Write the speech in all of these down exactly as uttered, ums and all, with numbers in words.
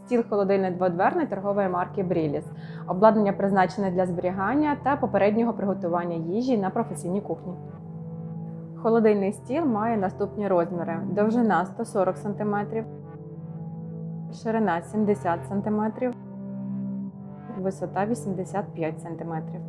Стіл холодильний дводверний торгової марки Бріліс. Обладнання призначене для зберігання та попереднього приготування їжі на професійній кухні. Холодильний стіл має наступні розміри: довжина сто сорок сантиметрів, ширина сімдесят сантиметрів, висота вісімдесят п'ять сантиметрів.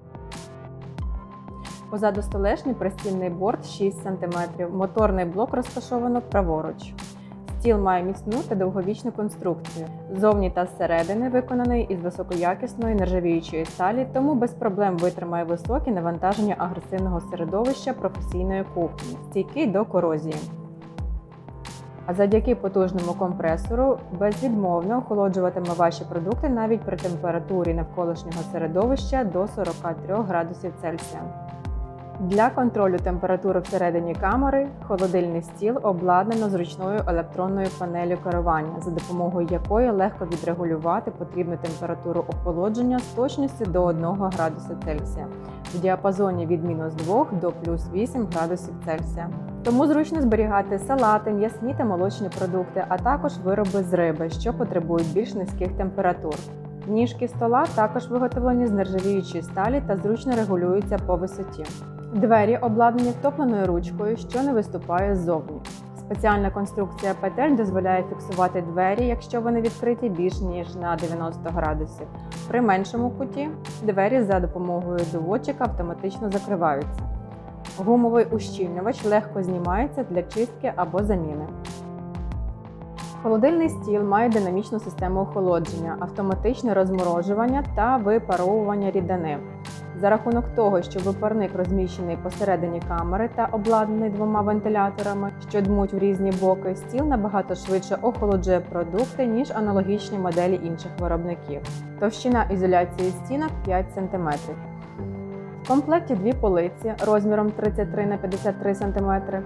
Позаду столешні пристільний борт шість сантиметрів, моторний блок розташовано праворуч. Стіл має міцну та довговічну конструкцію. Ззовні та зсередини виконаний із високоякісної нержавіючої сталі, тому без проблем витримає високі навантаження агресивного середовища професійної кухні, стійкий до корозії. А завдяки потужному компресору безвідмовно охолоджуватиме ваші продукти навіть при температурі навколишнього середовища до сорока трьох градусів Цельсія. Для контролю температури всередині камери холодильний стіл обладнано зручною електронною панеллю керування, за допомогою якої легко відрегулювати потрібну температуру охолодження з точністю до одного градуса Цельсія в діапазоні від мінус двох до плюс вісім градусів Цельсія. Тому зручно зберігати салати, м'ясні та молочні продукти, а також вироби з риби, що потребують більш низьких температур. Ніжки стола також виготовлені з нержавіючої сталі та зручно регулюються по висоті. Двері обладнані втопленою ручкою, що не виступає ззовні. Спеціальна конструкція петель дозволяє фіксувати двері, якщо вони відкриті більш ніж на дев'яносто градусів. При меншому куті двері за допомогою доводчика автоматично закриваються. Гумовий ущільнювач легко знімається для чистки або заміни. Холодильний стіл має динамічну систему охолодження, автоматичне розморожування та випаровування рідини. За рахунок того, що випарник розміщений посередині камери та обладнаний двома вентиляторами, що дмуть в різні боки, стіл набагато швидше охолоджує продукти, ніж аналогічні моделі інших виробників. Товщина ізоляції стінок п'ять сантиметрів. В комплекті дві полиці розміром тридцять три на п'ятдесят три сантиметри.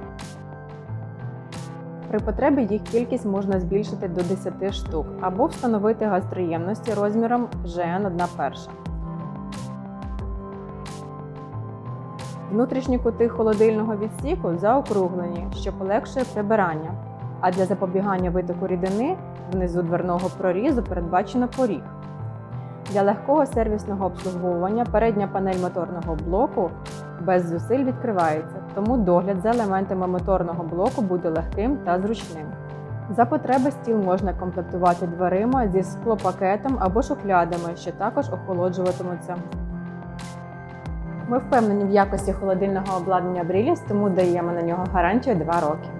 При потребі їх кількість можна збільшити до десяти штук або встановити гастроємності розміром Ж Н один перша. Внутрішні кути холодильного відсіку заокруглені, що полегшує прибирання, а для запобігання витоку рідини внизу дверного прорізу передбачено поріг. Для легкого сервісного обслуговування передня панель моторного блоку без зусиль відкривається, тому догляд за елементами моторного блоку буде легким та зручним. За потреби стіл можна комплектувати дверима зі склопакетом або шухлядами, що також охолоджуватимуться. Ми впевнені в якості холодильного обладнання Бріліс, тому даємо на нього гарантію два роки.